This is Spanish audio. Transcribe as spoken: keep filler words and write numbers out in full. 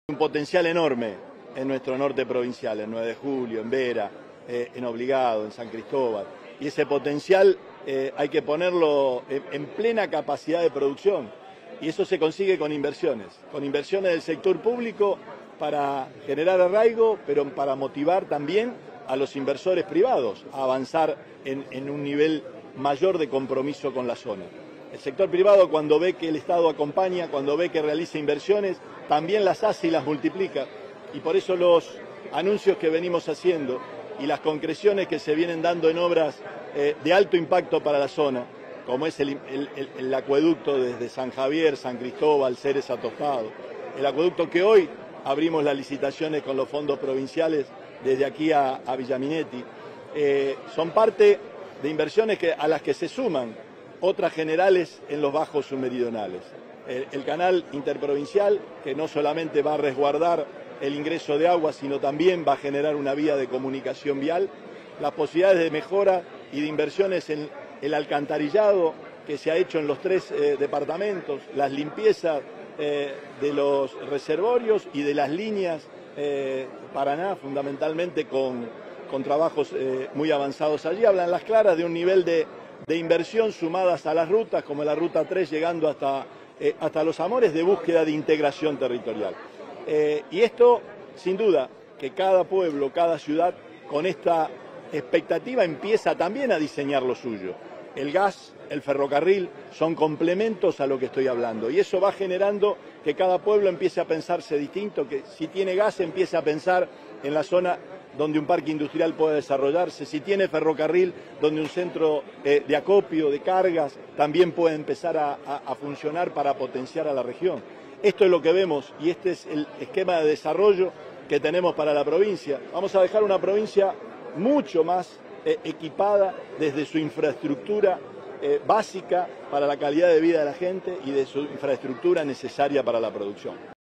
Un potencial enorme en nuestro norte provincial, en nueve de julio, en Vera, eh, en Obligado, en San Cristóbal. Y ese potencial eh, hay que ponerlo en, en plena capacidad de producción. Y eso se consigue con inversiones, con inversiones del sector público para generar arraigo, pero para motivar también a los inversores privados a avanzar en, en un nivel mayor de compromiso con la zona. El sector privado, cuando ve que el Estado acompaña, cuando ve que realiza inversiones, también las hace y las multiplica. Y por eso los anuncios que venimos haciendo y las concreciones que se vienen dando en obras eh, de alto impacto para la zona, como es el, el, el, el acueducto desde San Javier, San Cristóbal, Ceres a Tostado, el acueducto que hoy abrimos las licitaciones con los fondos provinciales desde aquí a, a Villaminetti, eh, son parte de inversiones que, a las que se suman otras generales en los bajos submeridionales. El, el canal interprovincial, que no solamente va a resguardar el ingreso de agua, sino también va a generar una vía de comunicación vial, las posibilidades de mejora y de inversiones en el alcantarillado que se ha hecho en los tres eh, departamentos, las limpiezas eh, de los reservorios y de las líneas eh, Paraná, fundamentalmente con, con trabajos eh, muy avanzados allí, hablan las claras de un nivel de de inversión sumadas a las rutas, como la Ruta tres, llegando hasta, eh, hasta Los Amores, de búsqueda de integración territorial. Eh, y esto, sin duda, que cada pueblo, cada ciudad, con esta expectativa empieza también a diseñar lo suyo. El gas, el ferrocarril, son complementos a lo que estoy hablando. Y eso va generando que cada pueblo empiece a pensarse distinto, que si tiene gas empiece a pensar en la zona donde un parque industrial pueda desarrollarse, si tiene ferrocarril, donde un centro eh, de acopio, de cargas, también puede empezar a, a, a funcionar para potenciar a la región. Esto es lo que vemos y este es el esquema de desarrollo que tenemos para la provincia. Vamos a dejar una provincia mucho más eh, equipada desde su infraestructura eh, básica para la calidad de vida de la gente y de su infraestructura necesaria para la producción.